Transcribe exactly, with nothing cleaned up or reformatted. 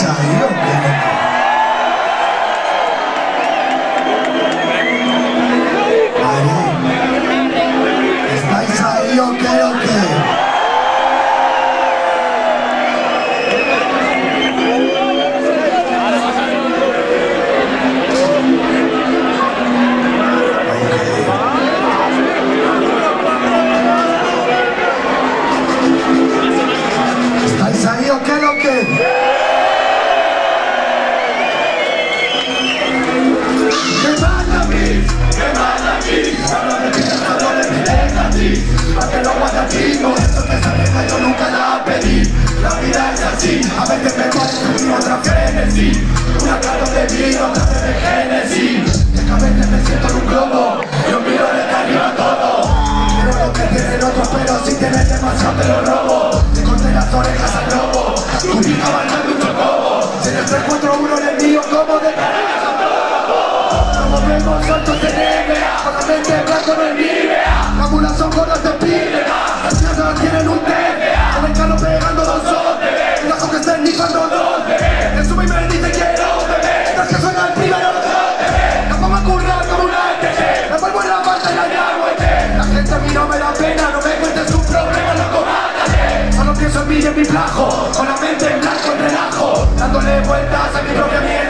ahí o qué? Ahí. ¿Estáis ahí o qué o qué? ¿Estáis ahí o qué lo que? Aunque lo guardativo, eso que se aleja yo nunca la pedí. La vida es así, a veces me parece una otra frenesí. Una carta de vino, otra de Génesis. Es que a veces me siento en un globo, yo miro desde arriba todo. Quiero lo que tienen otros, pero si tienes demasiado te lo robo. Te corté las orejas al lobo, tu pica bailando un chocobo. Si en el tres cuatro uno en el mío, como de carreras a todo. Como vemos saltos de N B A, con la mente en blanco no es Nivea. Las mulas son gordas de pide, las tierras tienen un T V A. Con el carro pegando dos sotes, los ojos que estén nifando dos bebés. Me sube y me dice quiero beber, mientras que suena el primero dos bebés. La fama curra como un A T G, me vuelvo en la pata y la llamo E T. La gente a mí no me da pena, no me cuentes un problema, loco, mátate. Solo pienso en mí y en mi plajo, con la mente en blanco en relajo, dándole vueltas a mi propia mierda.